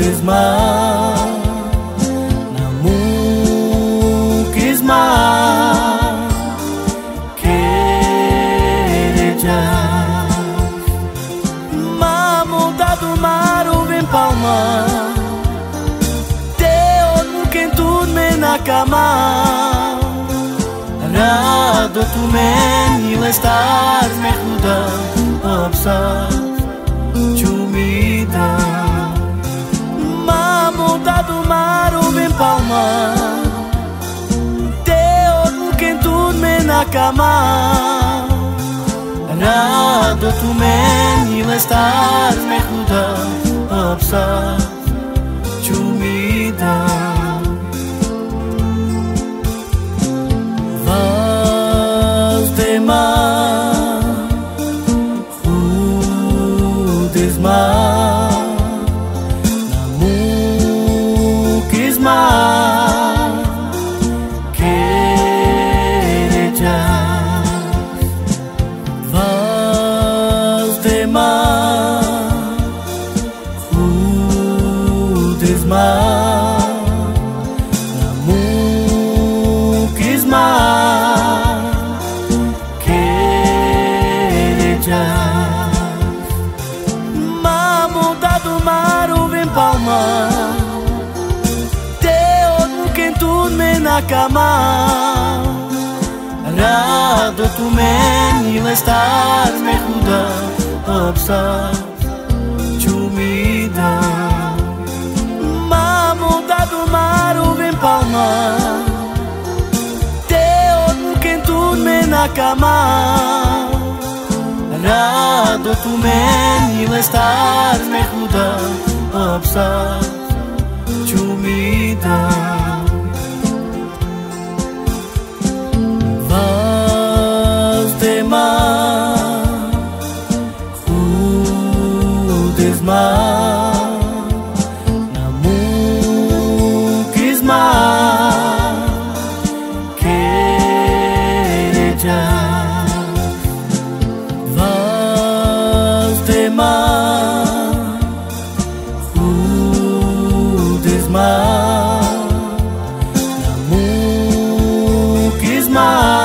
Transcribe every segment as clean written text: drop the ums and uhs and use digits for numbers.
Desma namukisma querejas mamuda do mar o vem palma teu quem tu me na cama rado tu me e estás me juda obsa chumida mamuda do mar o vem palma teu quem tu me na cama rado tu me e estás me juda obsa chumida vas de mar desma namukisma querejas vas de mar desma namukisma querejas mamuda do mar o vem palma teu quem tu me na cama rado tu me e estás me juda obsa chumida mamuda do mar o vem palma teu quem tu me na cama rado tu me e estás me juda obsa chumida vas de mar desma namukisma querejas vas de mar desma namukisma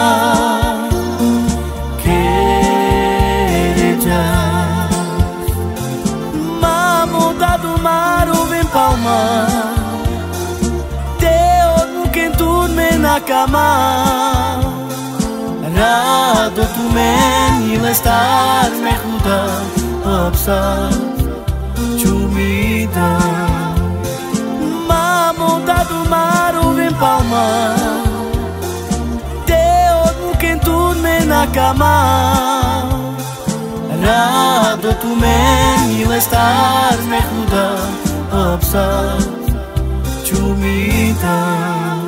querejas mamuda do mar o vem palma teu quem tu me na cama rado tu me e estás me juda obsa chumida mamuda do mar o vem palma teu quem tu me na cama rado tu me e estás me juda obsa chumida